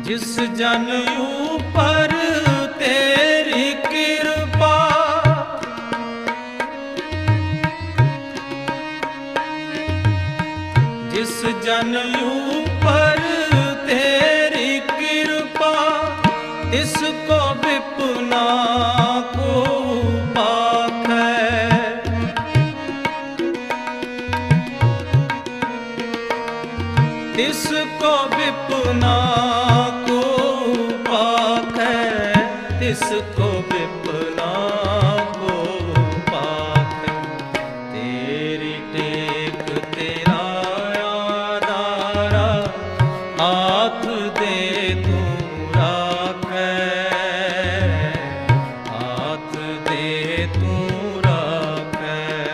जिस जन ऊपर तेरी कृपा, जिस जन ऊपर तेरी कृपा, इसको विपना को पाखै। तिसको विपना को पाखै, तिसको विपना को पाखै। तेरी टेक तेरा आधारा, हाथ दे तू राखै, हाथ दे तू राखै।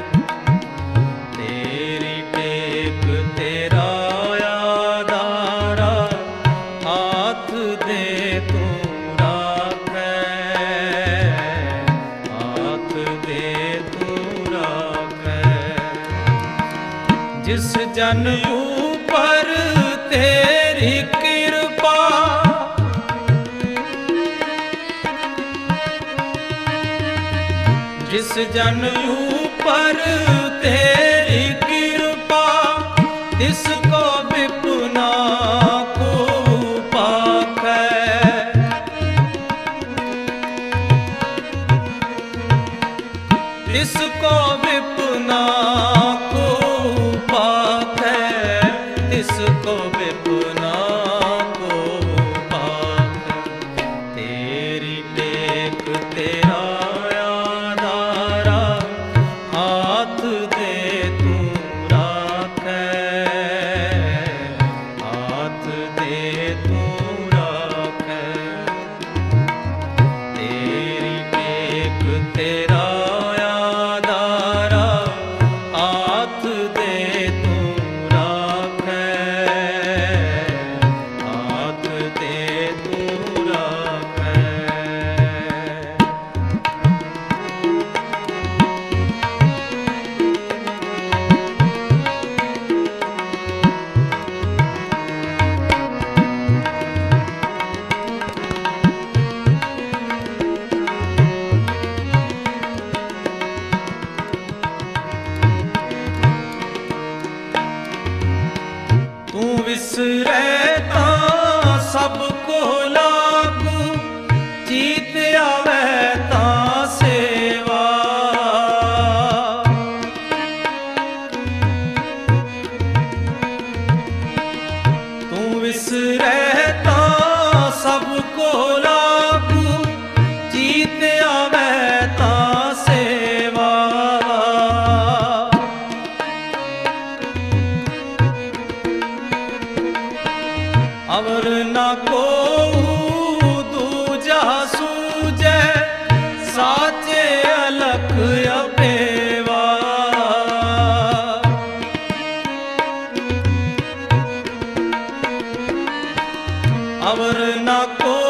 तेरी टेक तेरा आधारा, हाथ दे तू राखै, हाथ दे तू राखै। जिस जन ऊपर तेरी कृपा, जिस जन ऊपर तेरी कृपा, तिसको विपना को पाखै। तिसको विपना को पाखै, तिसको विपना को पाखै। तेरी टेक तेरा आधारा, हाथ दे तू राखै, हाथ दे तू राखै। तेरी टेक तेरा आधारा, हाथ दे तू राखै, हाथ दे तू राखै। तू विसरै तां सबको लागू, चीत आवे तां सेवा। तू विसरै तां सबको लागू, चीत आवे तां सेवा। अवर ना को दूजा सूझै, साचे अलख अपेवा। अवर ना को